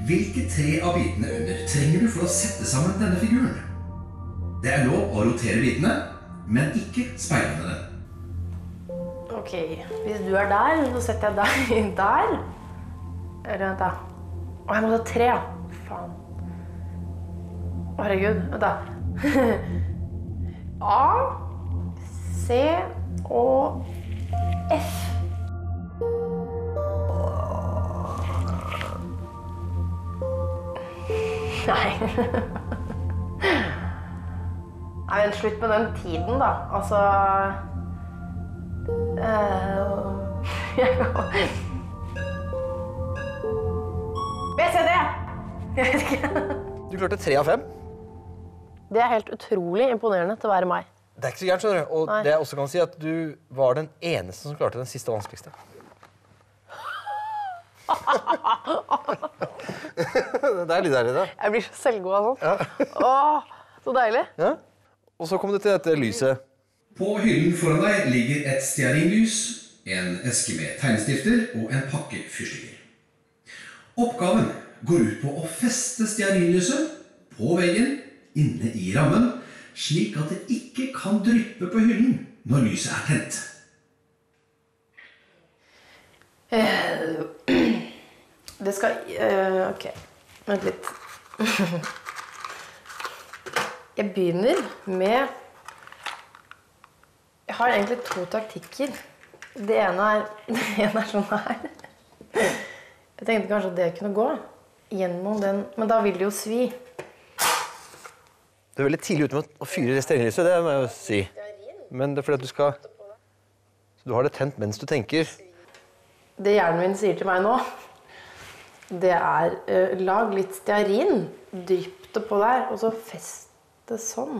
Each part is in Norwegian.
Hvilke 3 av bitene under trenger du for å sette sammen denne figuren? Det lov å rotere bitene, men ikke speilene den. Ok, hvis du der, så setter jeg deg der. Eller vent da. Å, jeg må ta 3, ja. Faen. Herregud, vent da. A, C og F. Nei. Nei, vent, slutt med den tiden da. Altså... BCD! Jeg vet ikke. Du klarte 3 av 5. Det helt utrolig imponerende til å være meg. Det ikke så gærent, skjønner du. Og det jeg også kan si, at du var den eneste som klarte den siste vanskeligste. Det litt deilig, da. Jeg blir så selvgod av sånt. Ja. Åh, så deilig. Ja. Og så kom det til dette lyset. På hyllen foran deg ligger et stearinlys, en eske med tegnestifter og en pakke fyrstikker. Oppgaven går ut på å feste stearinlyset på veggen inne i rammen, slik at det ikke kan dryppe på hyllen når lyset tent. Det skal... ok, vent litt. Jeg begynner med... Jeg har egentlig 2 taktikker. Det ene er sånn her. Jeg tenkte kanskje at det kunne gå gjennom den, men da vil det jo svi. Du veldig tidlig ute med å fyre stearinlyset, det må jeg jo si. Men det fordi at du skal... Så du har det tent mens du tenker. Det hjernen min sier til meg nå, det lag litt stearin, drypp det på der, og så fest det sånn.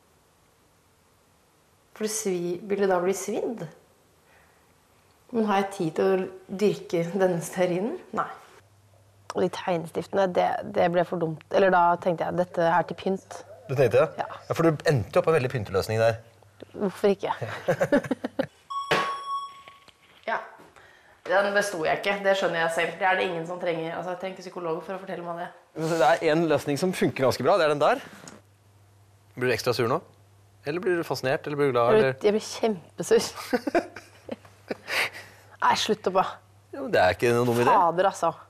For vil det da bli svidd? Men har jeg tid til å dyrke denne stearinen? Nei. Og de tegnestiftene, det ble for dumt. Eller da tenkte jeg, dette til pynt. Du tenkte det? Ja. Ja, for du endte opp en veldig pynteløsning der. Hvorfor ikke? Ja. Den bestod jeg ikke, det skjønner jeg selv. Det det ingen som trenger. Altså, jeg trenger ikke psykolog for å fortelle meg det. Det en løsning som funker ganske bra, det den der. Blir du ekstra sur nå? Eller blir du fascinert, eller blir du glad? Eller? Jeg blir kjempesur. Nei, slutt opp da. Ja, men det ikke noe med det. Fader, altså.